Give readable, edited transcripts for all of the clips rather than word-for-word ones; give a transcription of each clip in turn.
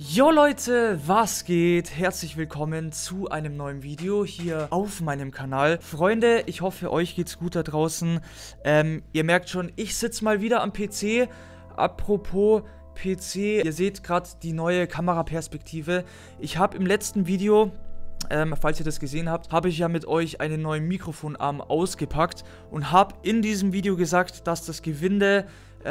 Jo Leute, was geht? Herzlich willkommen zu einem neuen Video hier auf meinem Kanal. Freunde, ich hoffe, euch geht's gut da draußen. Ihr merkt schon, ich sitze mal wieder am PC. Apropos PC, ihr seht gerade die neue Kameraperspektive. Ich habe im letzten Video, falls ihr das gesehen habt, habe ich ja mit euch einen neuen Mikrofonarm ausgepackt und habe in diesem Video gesagt, dass das Gewinde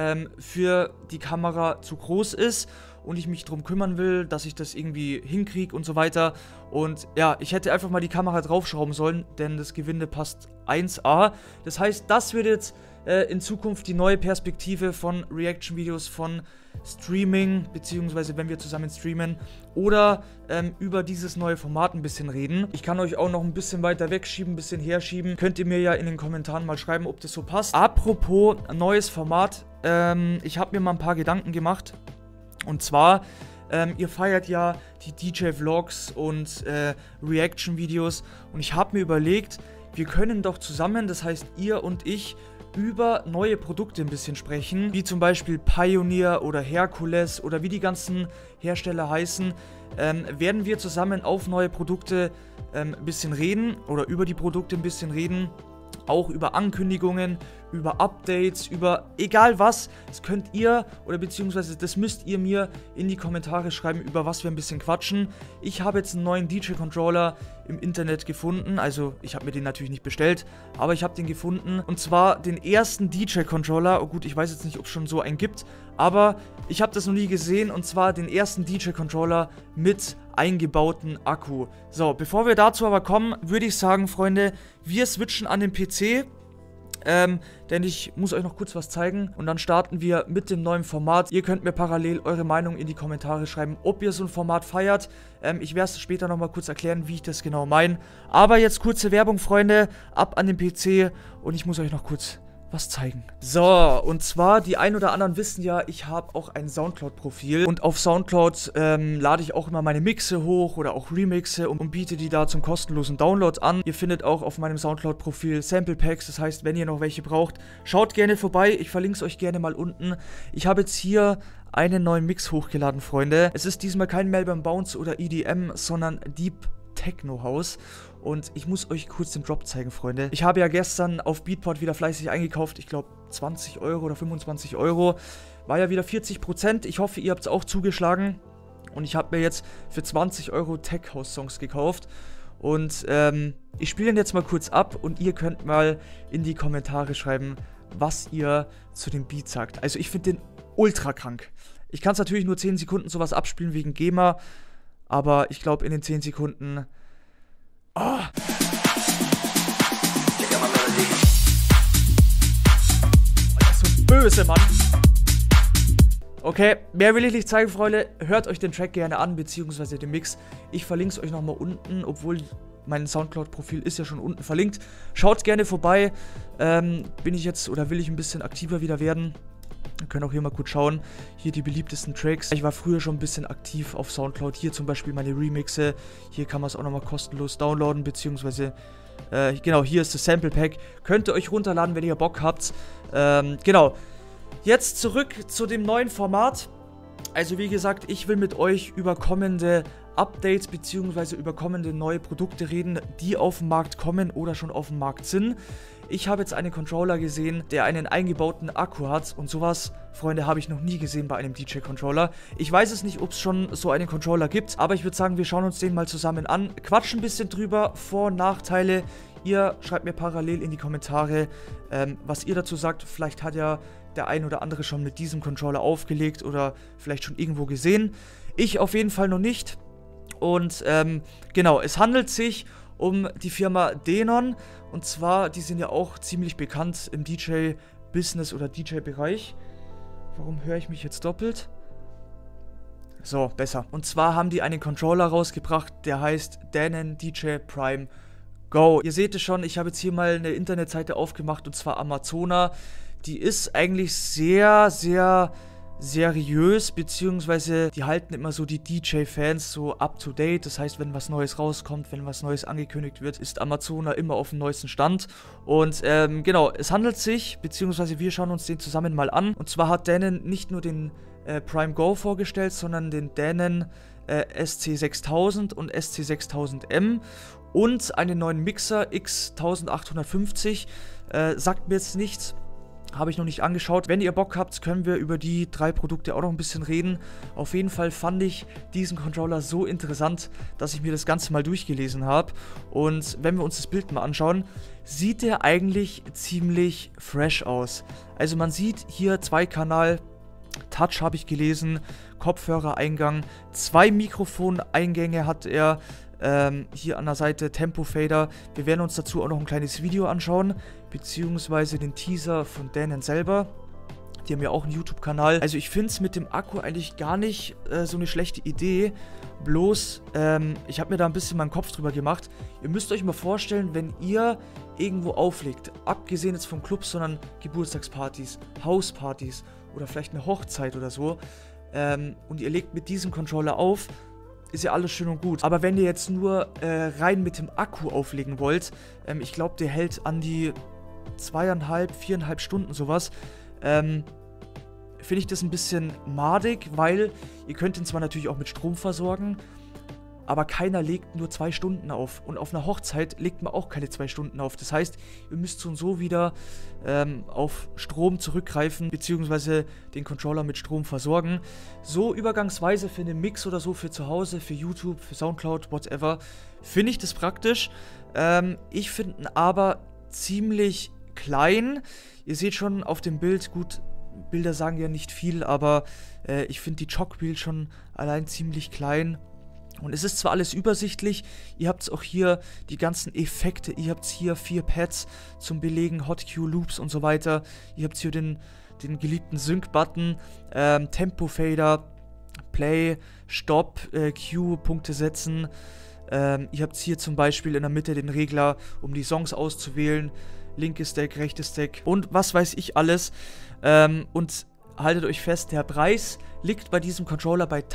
für die Kamera zu groß ist und ich mich darum kümmern will, dass ich das irgendwie hinkriege und so weiter. Und ja, ich hätte einfach mal die Kamera draufschrauben sollen, denn das Gewinde passt 1A. Das heißt, das wird jetzt in Zukunft die neue Perspektive von Reaction-Videos, von Streaming, beziehungsweise wenn wir zusammen streamen oder über dieses neue Format ein bisschen reden. Ich kann euch auch noch ein bisschen weiter wegschieben, ein bisschen herschieben. Könnt ihr mir ja in den Kommentaren mal schreiben, ob das so passt. Apropos neues Format, ich habe mir mal ein paar Gedanken gemacht. Und zwar, ihr feiert ja die DJ-Vlogs und Reaction-Videos. Und ich habe mir überlegt, wir können doch zusammen, das heißt ihr und ich, über neue Produkte ein bisschen sprechen. Wie zum Beispiel Pioneer oder Hercules oder wie die ganzen Hersteller heißen. Werden wir zusammen auf neue Produkte ein bisschen reden oder über die Produkte ein bisschen reden. Auch über Ankündigungen, über Updates, über egal was. Das könnt ihr oder beziehungsweise das müsst ihr mir in die Kommentare schreiben, über was wir ein bisschen quatschen. Ich habe jetzt einen neuen DJ-Controller im Internet gefunden. Also ich habe mir den natürlich nicht bestellt, aber ich habe den gefunden. Und zwar den ersten DJ-Controller. Oh gut, ich weiß jetzt nicht, ob es schon so einen gibt, aber ich habe das noch nie gesehen. Und zwar den ersten DJ-Controller mit eingebauten Akku. So, bevor wir dazu aber kommen, würde ich sagen, Freunde, wir switchen an den PC. Denn ich muss euch noch kurz was zeigen und dann starten wir mit dem neuen Format. Ihr könnt mir parallel eure Meinung in die Kommentare schreiben, ob ihr so ein Format feiert. Ich werde es später nochmal kurz erklären, wie ich das genau meine. Aber jetzt kurze Werbung, Freunde, ab an den PC und ich muss euch noch kurz was zeigen. So, und zwar, die ein oder anderen wissen ja, ich habe auch ein Soundcloud-Profil und auf Soundcloud lade ich auch immer meine Mixe hoch oder auch Remixe und biete die da zum kostenlosen Download an. Ihr findet auch auf meinem Soundcloud-Profil Sample Packs, das heißt, wenn ihr noch welche braucht, schaut gerne vorbei, ich verlinke es euch gerne mal unten. Ich habe jetzt hier einen neuen Mix hochgeladen, Freunde. Es ist diesmal kein Melbourne Bounce oder EDM, sondern Deep Techno House. Und ich muss euch kurz den Drop zeigen, Freunde. Ich habe ja gestern auf Beatport wieder fleißig eingekauft. Ich glaube 20 Euro oder 25 Euro. War ja wieder 40%. Ich hoffe, ihr habt es auch zugeschlagen. Und ich habe mir jetzt für 20 Euro Tech House Songs gekauft. Und ich spiele den jetzt mal kurz ab. Und ihr könnt mal in die Kommentare schreiben, was ihr zu dem Beat sagt. Also ich finde den ultra krank. Ich kann es natürlich nur 10 Sekunden sowas abspielen wegen GEMA. Aber ich glaube in den 10 Sekunden... Oh. Das ist so böse, Mann. Okay, mehr will ich nicht zeigen, Freunde. Hört euch den Track gerne an, beziehungsweise den Mix. Ich verlinke es euch nochmal unten, obwohl mein Soundcloud-Profil ist ja schon unten verlinkt. Schaut gerne vorbei. Bin ich jetzt oder will ich ein bisschen aktiver wieder werden? Wir können auch hier mal gut schauen. Hier die beliebtesten Tracks. Ich war früher schon ein bisschen aktiv auf Soundcloud. Hier zum Beispiel meine Remixe. Hier kann man es auch nochmal kostenlos downloaden. Beziehungsweise, genau, hier ist das Sample Pack. Könnt ihr euch runterladen, wenn ihr Bock habt. Genau. Jetzt zurück zu dem neuen Format. Also wie gesagt, ich will mit euch über kommende Updates beziehungsweise über kommende neue Produkte reden, die auf den Markt kommen oder schon auf dem Markt sind. Ich habe jetzt einen Controller gesehen, der einen eingebauten Akku hat und sowas, Freunde, habe ich noch nie gesehen bei einem DJ-Controller. Ich weiß es nicht, ob es schon so einen Controller gibt, aber ich würde sagen, wir schauen uns den mal zusammen an, quatschen ein bisschen drüber, Vor- und Nachteile. Ihr schreibt mir parallel in die Kommentare, was ihr dazu sagt. Vielleicht hat ja der ein oder andere schon mit diesem Controller aufgelegt oder vielleicht schon irgendwo gesehen. Ich auf jeden Fall noch nicht. Und genau, es handelt sich um die Firma Denon. Und zwar, die sind ja auch ziemlich bekannt im DJ-Business oder DJ-Bereich. Warum höre ich mich jetzt doppelt? So, besser. Und zwar haben die einen Controller rausgebracht, der heißt Denon DJ Prime Go. Ihr seht es schon, ich habe jetzt hier mal eine Internetseite aufgemacht, und zwar Amazona. Die ist eigentlich sehr, sehr seriös, beziehungsweise die halten immer so die DJ-Fans so up to date. Das heißt, wenn was Neues rauskommt, wenn was Neues angekündigt wird, ist Amazona immer auf dem neuesten Stand. Und genau, es handelt sich, beziehungsweise wir schauen uns den zusammen mal an. Und zwar hat Denon nicht nur den Prime Go vorgestellt, sondern den Denon SC6000 und SC6000M und einen neuen Mixer X1850. Sagt mir jetzt nichts. Habe ich noch nicht angeschaut. Wenn ihr Bock habt, können wir über die 3 Produkte auch noch ein bisschen reden. Auf jeden Fall fand ich diesen Controller so interessant, dass ich mir das Ganze mal durchgelesen habe. Und wenn wir uns das Bild mal anschauen, sieht der eigentlich ziemlich fresh aus. Also man sieht hier 2-Kanal, Touch habe ich gelesen, Kopfhörereingang, 2 Mikrofoneingänge hat er. Hier an der Seite Tempo-Fader. Wir werden uns dazu auch noch ein kleines Video anschauen, beziehungsweise den Teaser von Denon selber. Die haben ja auch einen YouTube-Kanal. Also ich finde es mit dem Akku eigentlich gar nicht so eine schlechte Idee. Bloß, ich habe mir da ein bisschen meinen Kopf drüber gemacht. Ihr müsst euch mal vorstellen, wenn ihr irgendwo auflegt, abgesehen jetzt vom Club, sondern Geburtstagspartys, Hauspartys oder vielleicht eine Hochzeit oder so, und ihr legt mit diesem Controller auf, ist ja alles schön und gut. Aber wenn ihr jetzt nur rein mit dem Akku auflegen wollt, ich glaube, der hält an die 2,5, 4,5 Stunden sowas, finde ich das ein bisschen madig, weil ihr könnt ihn zwar natürlich auch mit Strom versorgen, aber keiner legt nur 2 Stunden auf. Und auf einer Hochzeit legt man auch keine 2 Stunden auf. Das heißt, ihr müsst so und so wieder auf Strom zurückgreifen, beziehungsweise den Controller mit Strom versorgen. So übergangsweise für einen Mix oder so, für zu Hause, für YouTube, für Soundcloud, whatever, finde ich das praktisch. Ich finde ihn aber ziemlich klein. Ihr seht schon auf dem Bild, gut, Bilder sagen ja nicht viel, aber ich finde die Jogwheel schon allein ziemlich klein. Und es ist zwar alles übersichtlich, ihr habt auch hier die ganzen Effekte, ihr habt hier 4 Pads zum Belegen, Hot-Q Loops und so weiter. Ihr habt hier den geliebten Sync-Button, Tempo-Fader, Play, Stop, Q, Punkte setzen. Ihr habt hier zum Beispiel in der Mitte den Regler, um die Songs auszuwählen. Linkes Deck, rechtes Deck und was weiß ich alles. Und haltet euch fest, der Preis liegt bei diesem Controller bei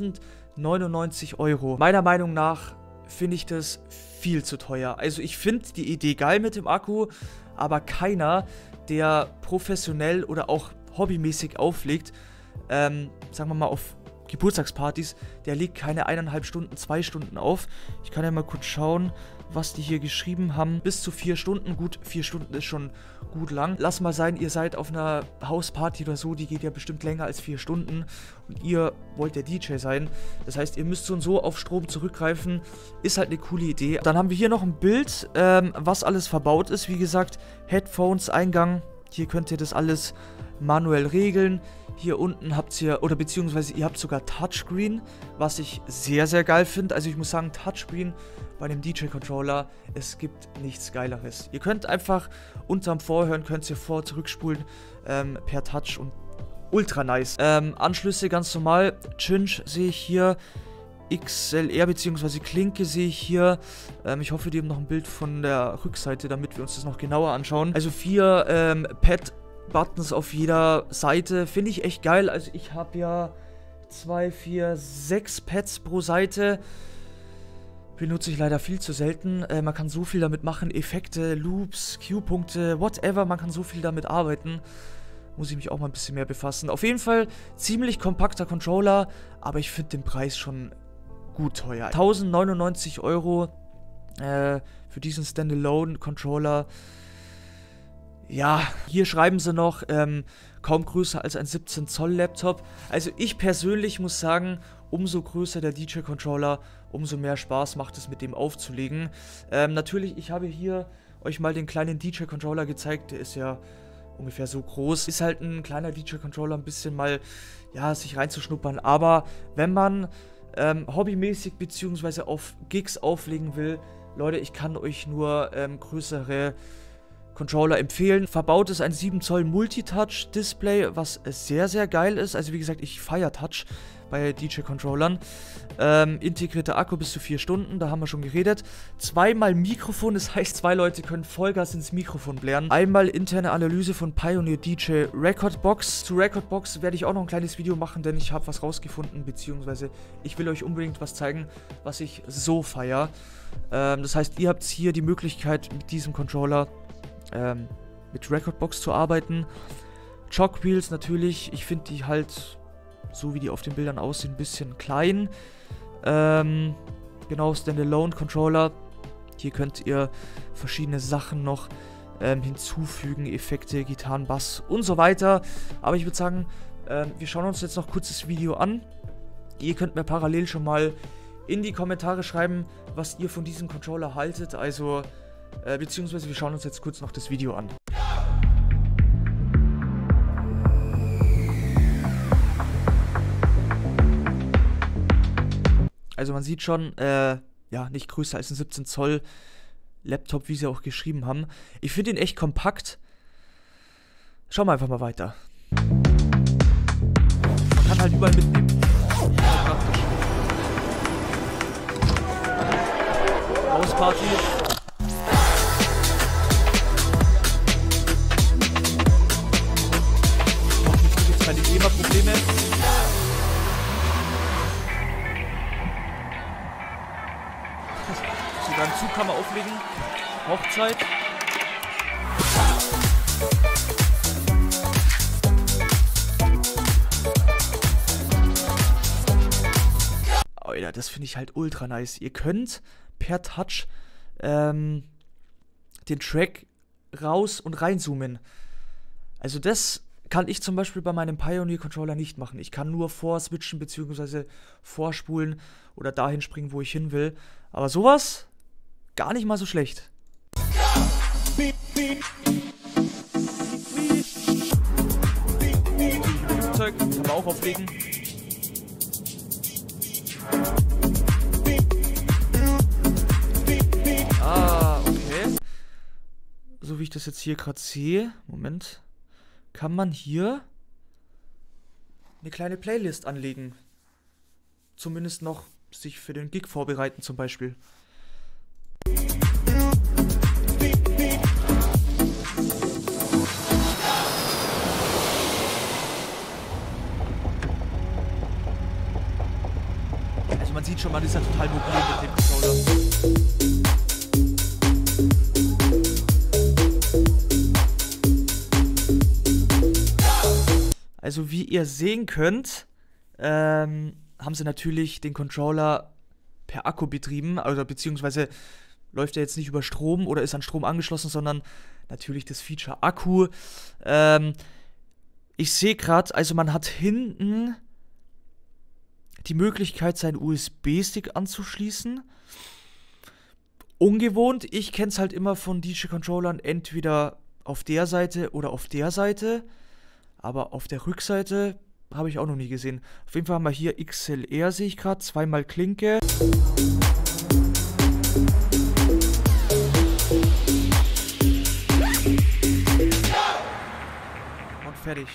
1099 Euro. Meiner Meinung nach finde ich das viel zu teuer. Also ich finde die Idee geil mit dem Akku, aber keiner, der professionell oder auch hobbymäßig auflegt, sagen wir mal auf Geburtstagspartys, der legt keine 1,5 Stunden, 2 Stunden auf. Ich kann ja mal kurz schauen, was die hier geschrieben haben. Bis zu 4 Stunden. Gut, 4 Stunden ist schon gut lang. Lass mal sein, ihr seid auf einer Hausparty oder so, die geht ja bestimmt länger als 4 Stunden. Und ihr wollt der DJ sein. Das heißt, ihr müsst so und so auf Strom zurückgreifen. Ist halt eine coole Idee. Dann haben wir hier noch ein Bild, was alles verbaut ist. Wie gesagt, Headphones, Eingang. Hier könnt ihr das alles manuell regeln. Hier unten habt ihr, oder beziehungsweise ihr habt sogar Touchscreen, was ich sehr, sehr geil finde. Also ich muss sagen, Touchscreen bei dem DJ-Controller, es gibt nichts Geileres. Ihr könnt einfach unterm Vorhören, könnt ihr zurückspulen per Touch und ultra nice. Anschlüsse ganz normal. Cinch sehe ich hier. XLR bzw. Klinke sehe ich hier. Ich hoffe, die haben noch ein Bild von der Rückseite, damit wir uns das noch genauer anschauen. Also 4 Pad-Buttons auf jeder Seite. Finde ich echt geil. Also ich habe ja 2, 4, 6 Pads pro Seite. Benutze ich leider viel zu selten. Man kann so viel damit machen. Effekte, Loops, Q-Punkte, whatever. Man kann so viel damit arbeiten. Muss ich mich auch mal ein bisschen mehr befassen. Auf jeden Fall ziemlich kompakter Controller, aber ich finde den Preis schon gut teuer. 1099 Euro für diesen Standalone-Controller. Ja, hier schreiben sie noch, kaum größer als ein 17 Zoll Laptop. Also ich persönlich muss sagen, umso größer der DJ-Controller, umso mehr Spaß macht es mit dem aufzulegen. Natürlich, ich habe hier euch mal den kleinen DJ-Controller gezeigt, der ist ja ungefähr so groß. Ist halt ein kleiner DJ-Controller, ein bisschen mal, ja, sich reinzuschnuppern. Aber wenn man hobbymäßig bzw. auf Gigs auflegen will, Leute, ich kann euch nur größere Controller empfehlen. Verbaut ist ein 7 Zoll Multitouch-Display, was sehr, sehr geil ist. Also wie gesagt, ich feiere Touch bei DJ-Controllern. Integrierter Akku bis zu 4 Stunden, da haben wir schon geredet. Zweimal Mikrofon, das heißt, 2 Leute können Vollgas ins Mikrofon blären. Einmal interne Analyse von Pioneer DJ Recordbox. Zu Recordbox werde ich auch noch ein kleines Video machen, denn ich habe was rausgefunden, beziehungsweise ich will euch unbedingt was zeigen, was ich so feiere. Das heißt, ihr habt hier die Möglichkeit, mit diesem Controller mit Recordbox zu arbeiten. Jogwheels natürlich, ich finde die halt, so wie die auf den Bildern aussehen, ein bisschen klein. Genau, Standalone-Controller. Hier könnt ihr verschiedene Sachen noch hinzufügen, Effekte, Gitarren, Bass und so weiter. Aber ich würde sagen, wir schauen uns jetzt noch kurz das Video an. Ihr könnt mir parallel schon mal in die Kommentare schreiben, was ihr von diesem Controller haltet. Also, beziehungsweise wir schauen uns jetzt kurz noch das Video an. Also man sieht schon, ja, nicht größer als ein 17 Zoll Laptop, wie sie auch geschrieben haben. Ich finde ihn echt kompakt. Schauen wir einfach mal weiter. Man kann halt überall mitnehmen. Ja, praktisch. Hausparty. Hoffentlich gibt es keine GEMA-Probleme. Sogar einen Zug kann man auflegen. Hochzeit. Alter, das finde ich halt ultra nice. Ihr könnt per Touch den Track raus und reinzoomen. Also das kann ich zum Beispiel bei meinem Pioneer Controller nicht machen. Ich kann nur vorswitchen bzw. vorspulen oder dahin springen, wo ich hin will. Aber sowas gar nicht mal so schlecht. Flugzeug kann man auch auflegen. Ah, okay. So wie ich das jetzt hier gerade sehe, Moment, kann man hier eine kleine Playlist anlegen. Zumindest noch sich für den Gig vorbereiten zum Beispiel. Also man sieht schon, man ist ja total mobil mit dem Controller. Also wie ihr sehen könnt, haben sie natürlich den Controller per Akku betrieben, also beziehungsweise läuft er jetzt nicht über Strom oder ist an Strom angeschlossen, sondern natürlich das Feature Akku. Ich sehe gerade, also man hat hinten die Möglichkeit, seinen USB-Stick anzuschließen. Ungewohnt, ich kenne es halt immer von DJ-Controllern, entweder auf der Seite oder auf der Seite, aber auf der Rückseite habe ich auch noch nie gesehen. Auf jeden Fall haben wir hier XLR, sehe ich gerade, zweimal Klinke. Und fertig.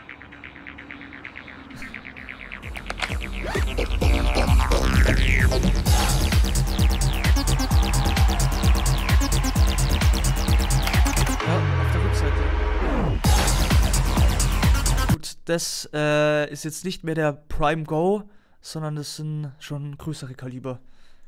Das ist jetzt nicht mehr der Prime Go, sondern das sind schon größere Kaliber.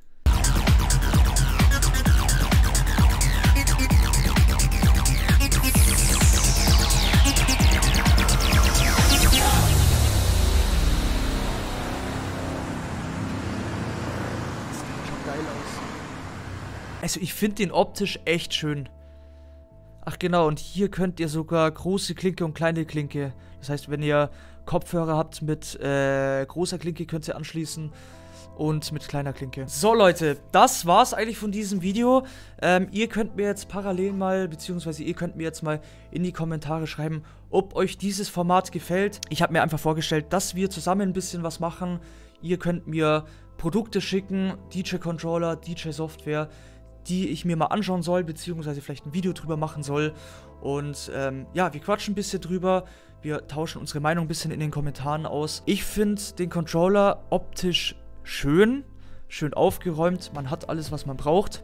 Also ich finde den optisch echt schön. Ach genau, und hier könnt ihr sogar große Klinke und kleine Klinke. Das heißt, wenn ihr Kopfhörer habt mit großer Klinke, könnt ihr anschließen und mit kleiner Klinke. So Leute, das war's eigentlich von diesem Video. Ihr könnt mir jetzt parallel mal, beziehungsweise ihr könnt mir jetzt mal in die Kommentare schreiben, ob euch dieses Format gefällt. Ich habe mir einfach vorgestellt, dass wir zusammen ein bisschen was machen. Ihr könnt mir Produkte schicken, DJ-Controller, DJ-Software, die ich mir mal anschauen soll, beziehungsweise vielleicht ein Video drüber machen soll. Und ja, wir quatschen ein bisschen drüber. Wir tauschen unsere Meinung ein bisschen in den Kommentaren aus. Ich finde den Controller optisch schön aufgeräumt. Man hat alles, was man braucht.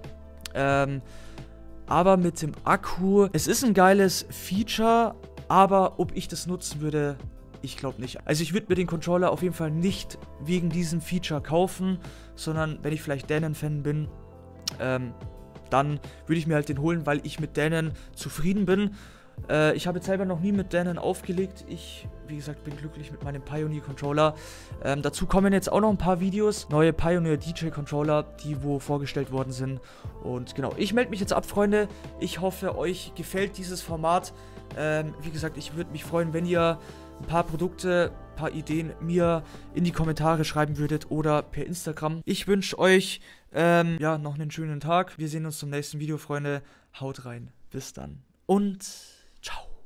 Aber mit dem Akku, es ist ein geiles Feature, aber ob ich das nutzen würde, ich glaube nicht. Also ich würde mir den Controller auf jeden Fall nicht wegen diesem Feature kaufen, sondern wenn ich vielleicht Denon-Fan bin, dann würde ich mir halt den holen, weil ich mit Denon zufrieden bin. Ich habe jetzt selber noch nie mit Denon aufgelegt. Ich, wie gesagt, bin glücklich mit meinem Pioneer Controller. Dazu kommen jetzt auch noch ein paar Videos. Neue Pioneer DJ Controller, die wo vorgestellt worden sind. Und genau, ich melde mich jetzt ab, Freunde. Ich hoffe, euch gefällt dieses Format. Wie gesagt, ich würde mich freuen, wenn ihr ein paar Produkte, ein paar Ideen mir in die Kommentare schreiben würdet oder per Instagram. Ich wünsche euch ja, noch einen schönen Tag. Wir sehen uns zum nächsten Video, Freunde. Haut rein. Bis dann. Und ciao.